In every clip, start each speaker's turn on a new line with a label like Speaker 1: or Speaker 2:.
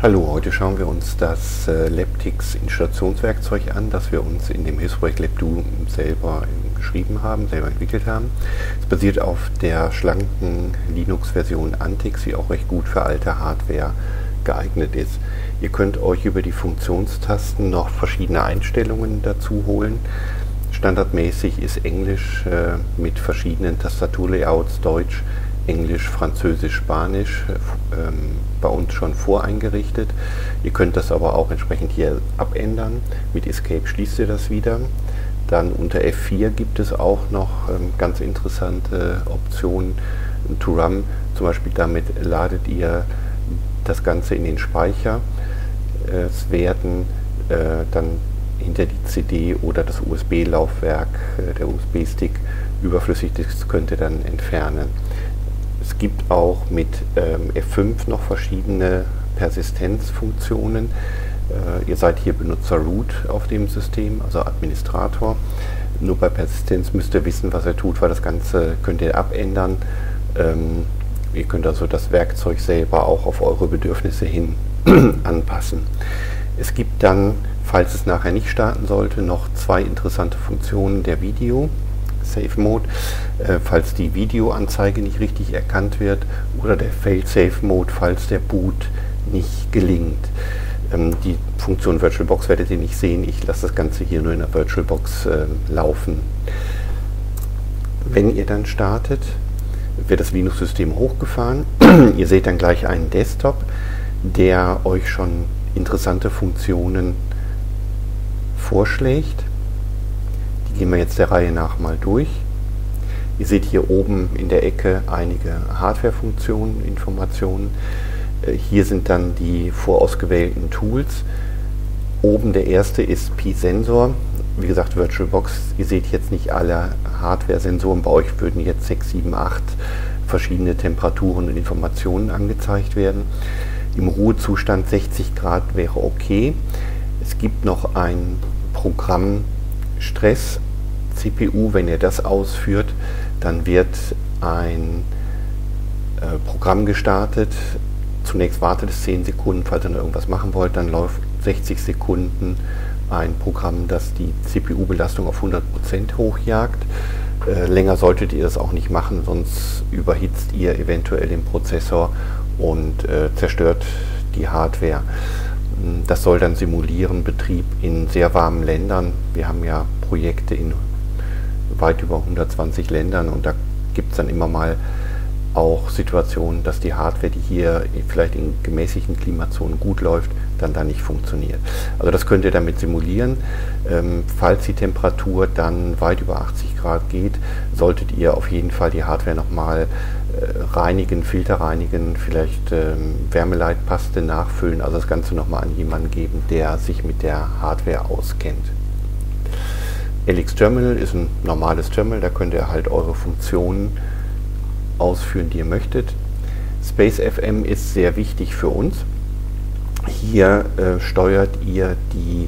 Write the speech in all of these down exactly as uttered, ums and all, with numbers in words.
Speaker 1: Hallo, heute schauen wir uns das äh, Leptix Installationswerkzeug an, das wir uns in dem Hilfsprojekt LabDo selber äh, geschrieben haben, selber entwickelt haben. Es basiert auf der schlanken Linux-Version Antix, die auch recht gut für alte Hardware geeignet ist. Ihr könnt euch über die Funktionstasten noch verschiedene Einstellungen dazu holen. Standardmäßig ist Englisch äh, mit verschiedenen Tastaturlayouts, Deutsch, Englisch, Französisch, Spanisch ähm, bei uns schon voreingerichtet. Ihr könnt das aber auch entsprechend hier abändern. Mit Escape schließt ihr das wieder. Dann unter F vier gibt es auch noch ähm, ganz interessante Optionen. To Run, zum Beispiel damit ladet ihr das Ganze in den Speicher. Äh, es werden äh, dann hinter die C D oder das U S B-Laufwerk, äh, der U S B-Stick überflüssig, das könnt ihr dann entfernen. Es gibt auch mit ähm, F fünf noch verschiedene Persistenzfunktionen. Äh, ihr seid hier Benutzer Root auf dem System, also Administrator. Nur bei Persistenz müsst ihr wissen, was er tut, weil das Ganze könnt ihr abändern. Ähm, ihr könnt also das Werkzeug selber auch auf eure Bedürfnisse hin anpassen. Es gibt dann, falls es nachher nicht starten sollte, noch zwei interessante Funktionen der Video. Safe Mode, äh, falls die Videoanzeige nicht richtig erkannt wird, oder der Fail-Safe Mode, falls der Boot nicht gelingt. Ähm, die Funktion VirtualBox werdet ihr nicht sehen, ich lasse das Ganze hier nur in der VirtualBox äh, laufen. Wenn ihr dann startet, wird das Linux-System hochgefahren. Ihr seht dann gleich einen Desktop, der euch schon interessante Funktionen vorschlägt. Die gehen wir jetzt der Reihe nach mal durch. Ihr seht hier oben in der Ecke einige Hardware-Funktionen, Informationen. Äh, hier sind dann die vorausgewählten Tools. Oben der erste ist Pi-Sensor. Wie gesagt, VirtualBox, ihr seht jetzt nicht alle Hardware-Sensoren. Bei euch würden jetzt sechs, sieben, acht verschiedene Temperaturen und Informationen angezeigt werden. Im Ruhezustand sechzig Grad wäre okay. Es gibt noch ein Programm Stress C P U, wenn ihr das ausführt, dann wird ein äh, Programm gestartet. Zunächst wartet es zehn Sekunden, falls ihr noch irgendwas machen wollt, dann läuft sechzig Sekunden ein Programm, das die C P U-Belastung auf hundert Prozent hochjagt. Äh, länger solltet ihr das auch nicht machen, sonst überhitzt ihr eventuell den Prozessor und äh, zerstört die Hardware. Das soll dann simulieren Betrieb in sehr warmen Ländern. Wir haben ja Projekte in weit über hundertzwanzig Ländern und da gibt es dann immer mal auch Situationen, dass die Hardware, die hier vielleicht in gemäßigten Klimazonen gut läuft, dann da nicht funktioniert. Also das könnt ihr damit simulieren. Ähm, falls die Temperatur dann weit über achtzig Grad geht, solltet ihr auf jeden Fall die Hardware nochmal äh, reinigen, Filter reinigen, vielleicht ähm, Wärmeleitpaste nachfüllen, also das Ganze nochmal an jemanden geben, der sich mit der Hardware auskennt. L X Terminal ist ein normales Terminal, da könnt ihr halt eure Funktionen ausführen, die ihr möchtet. SpaceFM ist sehr wichtig für uns. Hier äh, steuert ihr die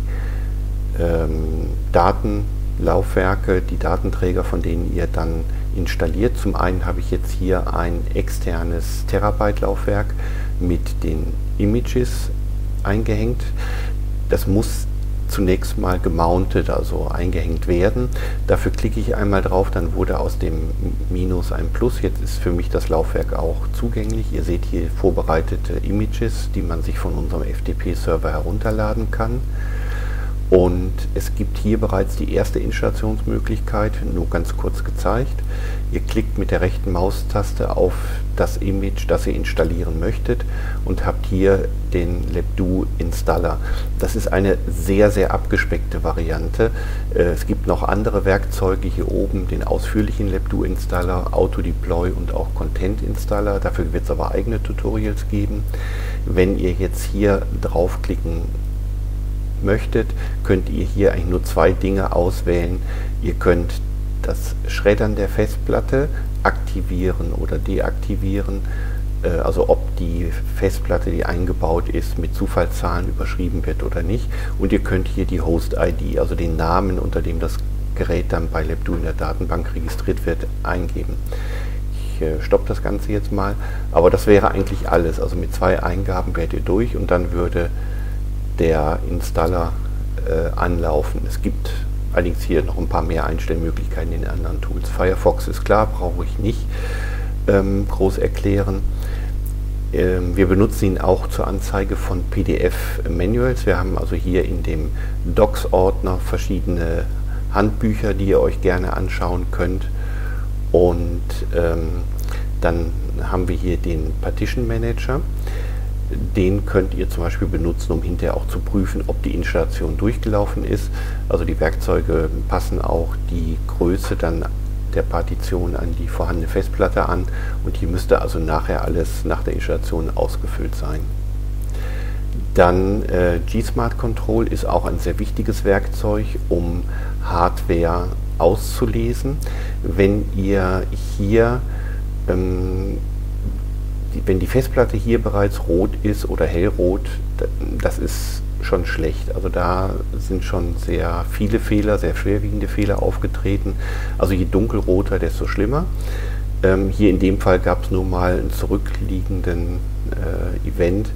Speaker 1: ähm, Datenlaufwerke, die Datenträger, von denen ihr dann installiert. Zum einen habe ich jetzt hier ein externes Terabyte-Laufwerk mit den Images eingehängt. Das muss zunächst mal gemountet, also eingehängt werden. Dafür klicke ich einmal drauf, dann wurde aus dem Minus ein Plus. Jetzt ist für mich das Laufwerk auch zugänglich. Ihr seht hier vorbereitete Images, die man sich von unserem F T P-Server herunterladen kann. Und es gibt hier bereits die erste Installationsmöglichkeit, nur ganz kurz gezeigt. Ihr klickt mit der rechten Maustaste auf das Image, das ihr installieren möchtet und habt hier den LabDo Installer. Das ist eine sehr, sehr abgespeckte Variante. Es gibt noch andere Werkzeuge hier oben, den ausführlichen LabDo Installer, Auto-Deploy und auch Content Installer. Dafür wird es aber eigene Tutorials geben. Wenn ihr jetzt hier draufklicken möchtet, könnt ihr hier eigentlich nur zwei Dinge auswählen. Ihr könnt das Schreddern der Festplatte aktivieren oder deaktivieren, äh, also ob die Festplatte, die eingebaut ist, mit Zufallszahlen überschrieben wird oder nicht. Und ihr könnt hier die Host-I D, also den Namen, unter dem das Gerät dann bei LabDo in der Datenbank registriert wird, eingeben. ich äh, stoppe das Ganze jetzt mal. Aber das wäre eigentlich alles. Also mit zwei Eingaben wärt ihr durch und dann würde der Installer äh, anlaufen. Es gibt allerdings hier noch ein paar mehr Einstellmöglichkeiten in den anderen Tools. Firefox ist klar, brauche ich nicht ähm, groß erklären. Ähm, wir benutzen ihn auch zur Anzeige von P D F-Manuals. Wir haben also hier in dem Docs-Ordner verschiedene Handbücher, die ihr euch gerne anschauen könnt. Und ähm, dann haben wir hier den Partition Manager. Den könnt ihr zum Beispiel benutzen, um hinterher auch zu prüfen, ob die Installation durchgelaufen ist. Also die Werkzeuge passen auch die Größe dann der Partition an die vorhandene Festplatte an und hier müsste also nachher alles nach der Installation ausgefüllt sein. Dann äh, G-Smart Control ist auch ein sehr wichtiges Werkzeug, um Hardware auszulesen. Wenn ihr hier ähm, die, wenn die Festplatte hier bereits rot ist oder hellrot, das ist schon schlecht. Also da sind schon sehr viele Fehler, sehr schwerwiegende Fehler aufgetreten. Also je dunkelroter, desto schlimmer. Ähm, hier in dem Fall gab es nur mal einen zurückliegenden äh, Event,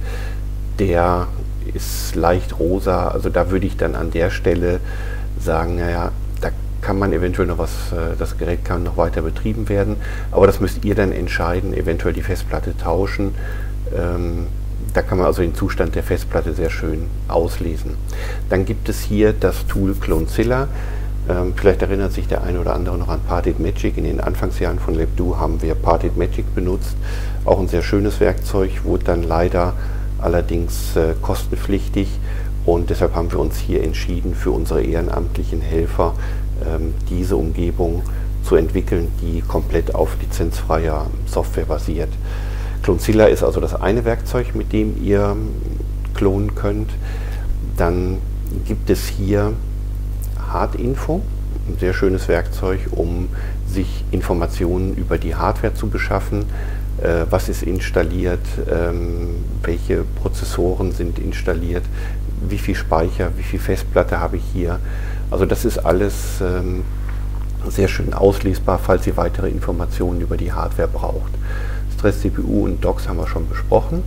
Speaker 1: der ist leicht rosa. Also da würde ich dann an der Stelle sagen, naja, da kann man eventuell noch was, äh, das Gerät kann noch weiter betrieben werden. Aber das müsst ihr dann entscheiden, eventuell die Festplatte tauschen. Ähm, Da kann man also den Zustand der Festplatte sehr schön auslesen. Dann gibt es hier das Tool Clonezilla. Ähm, vielleicht erinnert sich der eine oder andere noch an Parted Magic. In den Anfangsjahren von LabDo haben wir Parted Magic benutzt. Auch ein sehr schönes Werkzeug, wurde dann leider allerdings äh, kostenpflichtig. Und deshalb haben wir uns hier entschieden, für unsere ehrenamtlichen Helfer ähm, diese Umgebung zu entwickeln, die komplett auf lizenzfreier Software basiert. Clonezilla ist also das eine Werkzeug, mit dem ihr klonen könnt. Dann gibt es hier Hardinfo, ein sehr schönes Werkzeug, um sich Informationen über die Hardware zu beschaffen. Äh, was ist installiert, ähm, welche Prozessoren sind installiert, wie viel Speicher, wie viel Festplatte habe ich hier. Also das ist alles ähm, sehr schön auslesbar, falls ihr weitere Informationen über die Hardware braucht. Stress C P U und Docs haben wir schon besprochen.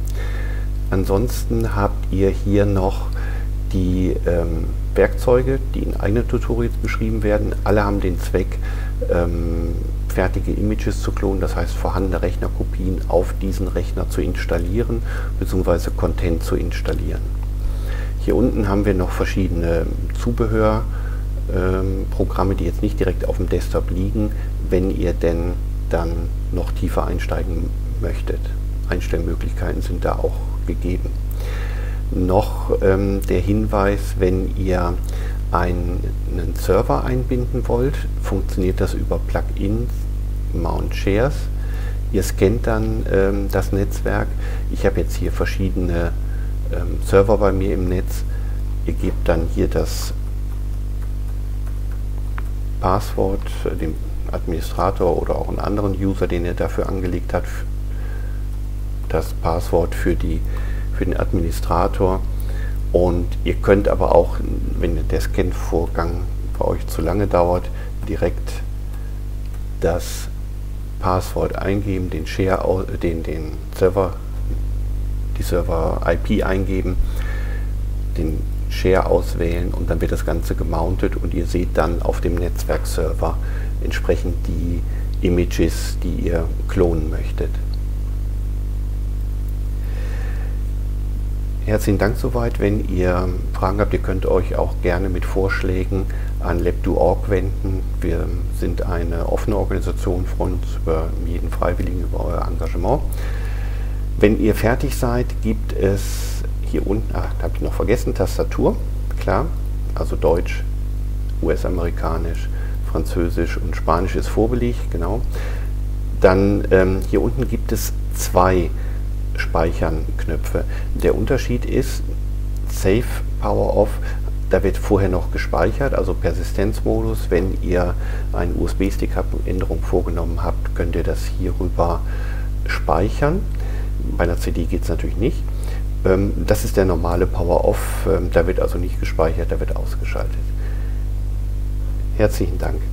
Speaker 1: Ansonsten habt ihr hier noch die ähm, Werkzeuge, die in eigenen Tutorials beschrieben werden. Alle haben den Zweck, ähm, fertige Images zu klonen, das heißt vorhandene Rechnerkopien auf diesen Rechner zu installieren bzw. Content zu installieren. Hier unten haben wir noch verschiedene Zubehörprogramme, ähm, die jetzt nicht direkt auf dem Desktop liegen, wenn ihr denn dann noch tiefer einsteigen möchtet. Einstellmöglichkeiten sind da auch gegeben. Noch ähm, der Hinweis, wenn ihr einen, einen Server einbinden wollt, funktioniert das über Plugins, Mount Shares. Ihr scannt dann ähm, das Netzwerk. Ich habe jetzt hier verschiedene ähm, Server bei mir im Netz. Ihr gebt dann hier das Passwort, äh, dem Administrator oder auch einen anderen User, den er dafür angelegt hat, das Passwort für, die, für den Administrator. Und ihr könnt aber auch, wenn der Scan-Vorgang bei euch zu lange dauert, direkt das Passwort eingeben, den Share, den, den Server, die Server-I P eingeben, den Share auswählen und dann wird das Ganze gemountet und ihr seht dann auf dem Netzwerkserver entsprechend die Images, die ihr klonen möchtet. Herzlichen Dank soweit. Wenn ihr Fragen habt, ihr könnt euch auch gerne mit Vorschlägen an LabDo Punkt org wenden. Wir sind eine offene Organisation, freuen uns über jeden Freiwilligen, über euer Engagement. Wenn ihr fertig seid, gibt es hier unten, ach, da habe ich noch vergessen, Tastatur, klar, also Deutsch, U S-amerikanisch, Französisch und Spanisch ist vorbelegt, genau. Dann ähm, hier unten gibt es zwei Speichern-Knöpfe. Der Unterschied ist, Save Power Off, da wird vorher noch gespeichert, also Persistenzmodus. Wenn ihr einen U S B-Stick habt und Änderungen vorgenommen habt, könnt ihr das hierüber speichern. Bei einer C D geht es natürlich nicht. Ähm, das ist der normale Power Off, ähm, da wird also nicht gespeichert, da wird ausgeschaltet. Herzlichen Dank.